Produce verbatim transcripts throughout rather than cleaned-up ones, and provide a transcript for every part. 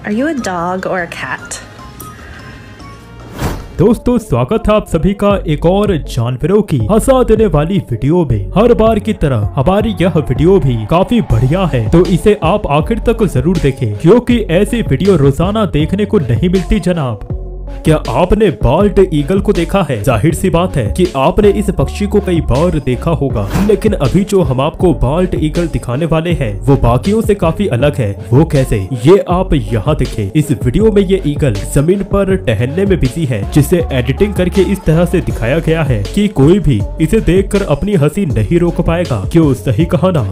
Are you a dog or a cat? दोस्तों स्वागत है आप सभी का एक और जानवरों की हंसा देने वाली वीडियो में। हर बार की तरह हमारी यह वीडियो भी काफी बढ़िया है, तो इसे आप आखिर तक जरूर देखें क्योंकि ऐसी वीडियो रोजाना देखने को नहीं मिलती जनाब। क्या आपने बाल्ट ईगल को देखा है? जाहिर सी बात है कि आपने इस पक्षी को कई बार देखा होगा, लेकिन अभी जो हम आपको बाल्ट ईगल दिखाने वाले हैं वो बाकियों से काफी अलग है। वो कैसे, ये आप यहाँ देखें। इस वीडियो में ये ईगल जमीन पर टहलने में बिजी है, जिसे एडिटिंग करके इस तरह से दिखाया गया है कि कोई भी इसे देखकर अपनी हंसी नहीं रोक पाएगा। क्यों, सही कहा ना?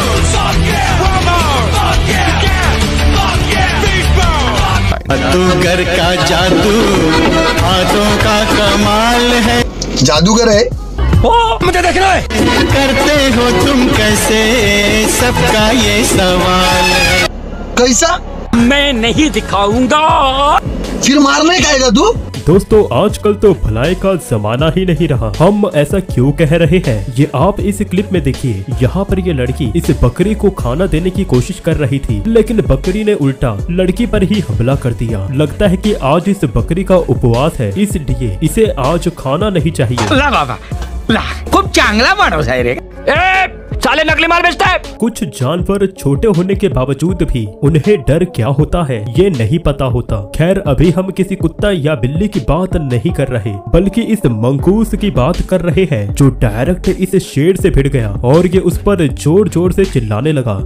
जादूगर का जादू हाथों का कमाल है। जादूगर है ओ, मुझे देखना है। करते हो तुम कैसे, सबका ये सवाल है। कैसा? मैं नहीं दिखाऊंगा। फिर मारने का आएगा तू? दोस्तों आजकल तो भलाई का जमाना ही नहीं रहा। हम ऐसा क्यों कह रहे हैं, ये आप इस क्लिप में देखिए। यहाँ पर ये लड़की इस बकरी को खाना देने की कोशिश कर रही थी, लेकिन बकरी ने उल्टा लड़की पर ही हमला कर दिया। लगता है कि आज इस बकरी का उपवास है, इसलिए इसे आज खाना नहीं चाहिए। ला बाबा, ला, खूब चांगला माणूस है रे। ए, साले नकली माल बेचता है। कुछ जानवर छोटे होने के बावजूद भी उन्हें डर क्या होता है ये नहीं पता होता। खैर अभी हम किसी कुत्ता या बिल्ली की बात नहीं कर रहे, बल्कि इस मंगूस की बात कर रहे हैं जो डायरेक्ट इस शेर से भिड़ गया और ये उस पर जोर जोर से चिल्लाने लगा।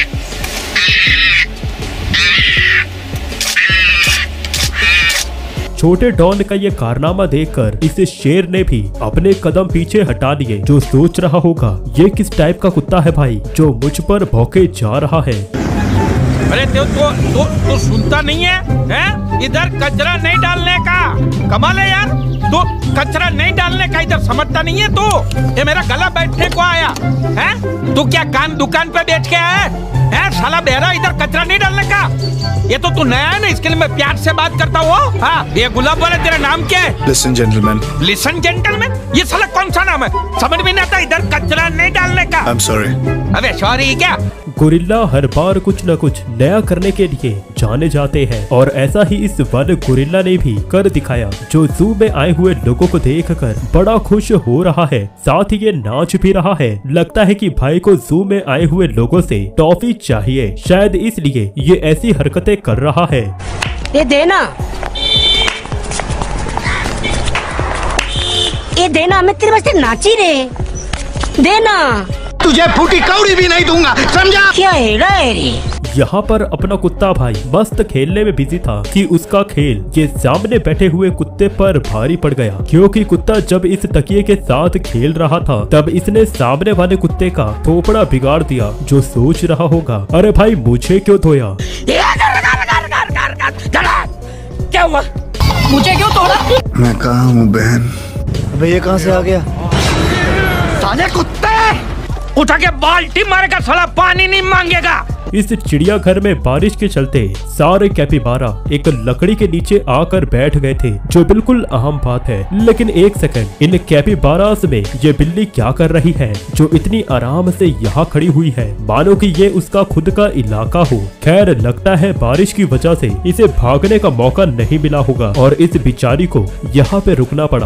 छोटे डॉन का ये कारनामा देखकर इस शेर ने भी अपने कदम पीछे हटा लिए। जो सोच रहा होगा ये किस टाइप का कुत्ता है भाई जो मुझ पर भौंके जा रहा है। अरे तो तो तो, तो सुनता नहीं है, हैं? इधर कचरा नहीं डालने का। कमाल है यार, तो कचरा नहीं डालने का इधर समझता नहीं है तू। ये मेरा गला बैठने को आया है, तू क्या कान दुकान पे बेच के आया है? साला बेरा, इधर कचरा नहीं डालने का। ये तो तू नया है ना, इसके लिए मैं प्यार से बात करता हूँ। हाँ, ये गुलाब वाला तेरा नाम क्या है? Listen gentleman. Listen gentleman? ये साला कौन सा नाम है? समझ में नहीं आता, इधर कचरा नहीं डालने का। I'm sorry। अबे सॉरी क्या? गोरिल्ला हर बार कुछ न कुछ नया करने के लिए जाने जाते हैं और ऐसा ही इस वन गोरिल्ला ने भी कर दिखाया, जो जू में आए हुए लोगों को देखकर बड़ा खुश हो रहा है, साथ ही ये नाच भी रहा है। लगता है कि भाई को जू में आए हुए लोगों से टॉफी चाहिए, शायद इसलिए ये ऐसी हरकतें कर रहा है। ये देना, ये देना, मैं तेरे वास्ते नाची रे। देना, तुझे फूटी कौड़ी भी नहीं दूंगा, समझा? क्या है रे? यहाँ पर अपना कुत्ता भाई मस्त खेलने में बिजी था कि उसका खेल ये सामने बैठे हुए कुत्ते पर भारी पड़ गया, क्योंकि कुत्ता जब इस तकिए के साथ खेल रहा था तब इसने सामने वाले कुत्ते का थोपड़ा बिगाड़ दिया। जो सोच रहा होगा अरे भाई मुझे क्यों धोया? क्या हुआ? मुझे क्यों तोड़ा? मैं कहाँ हूँ बहन? अबे ये कहाँ से आ गया? साले कुत्ते, उठा के बाल्टी मारेगा, साला पानी नहीं मांगेगा। इस चिड़ियाघर में बारिश के चलते सारे कैपिबारा एक लकड़ी के नीचे आकर बैठ गए थे, जो बिल्कुल आम बात है। लेकिन एक सेकंड, इन कैपिबारास में ये बिल्ली क्या कर रही है जो इतनी आराम से यहाँ खड़ी हुई है, मानो कि ये उसका खुद का इलाका हो। खैर लगता है बारिश की वजह से इसे भागने का मौका नहीं मिला होगा और इस बिचारी को यहाँ पे रुकना पड़ा।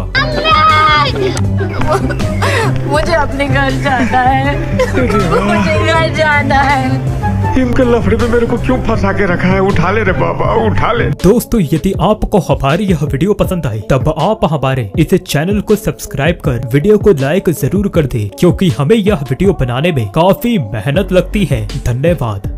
मुझे अपने घर जाना है। मुझे घर जाना है। इनके लफड़े में मेरे को क्यों फंसा के रखा है? उठा ले रे बाबा, उठा ले। दोस्तों यदि आपको हमारी यह वीडियो पसंद आई तब आप हमारे इस चैनल को सब्सक्राइब कर वीडियो को लाइक जरूर कर दे, क्योंकि हमें यह वीडियो बनाने में काफी मेहनत लगती है। धन्यवाद।